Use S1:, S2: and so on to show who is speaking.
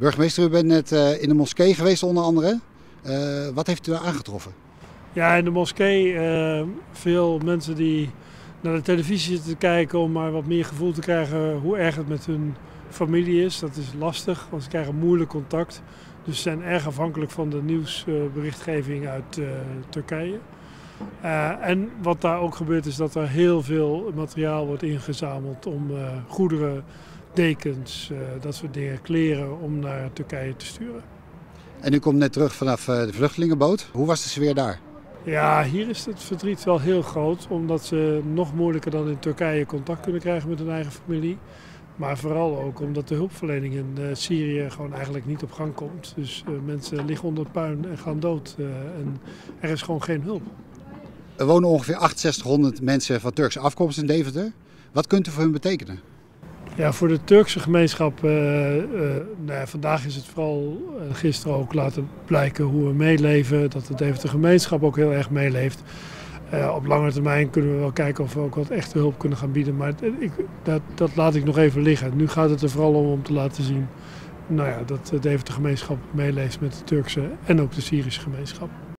S1: Burgemeester, u bent net in de moskee geweest onder andere. Wat heeft u daar aangetroffen?
S2: Ja, in de moskee veel mensen die naar de televisie zitten te kijken om maar wat meer gevoel te krijgen hoe erg het met hun familie is. Dat is lastig, want ze krijgen moeilijk contact. Dus ze zijn erg afhankelijk van de nieuwsberichtgeving uit Turkije. En wat daar ook gebeurt is dat er heel veel materiaal wordt ingezameld om goederen, dekens, dat soort dingen, kleren om naar Turkije te sturen.
S1: En u komt net terug vanaf de vluchtelingenboot. Hoe was de sfeer daar?
S2: Ja, hier is het verdriet wel heel groot, omdat ze nog moeilijker dan in Turkije contact kunnen krijgen met hun eigen familie. Maar vooral ook omdat de hulpverlening in Syrië gewoon eigenlijk niet op gang komt. Dus mensen liggen onder het puin en gaan dood en er is gewoon geen hulp.
S1: Er wonen ongeveer 6800 mensen van Turkse afkomst in Deventer. Wat kunt u voor hun betekenen?
S2: Ja, voor de Turkse gemeenschap, vandaag is het vooral, gisteren ook laten blijken hoe we meeleven. Dat de Deventer gemeenschap ook heel erg meeleeft. Op lange termijn kunnen we wel kijken of we ook wat echte hulp kunnen gaan bieden. Maar dat laat ik nog even liggen. Nu gaat het er vooral om te laten zien dat de Deventer gemeenschap meeleeft met de Turkse en ook de Syrische gemeenschap.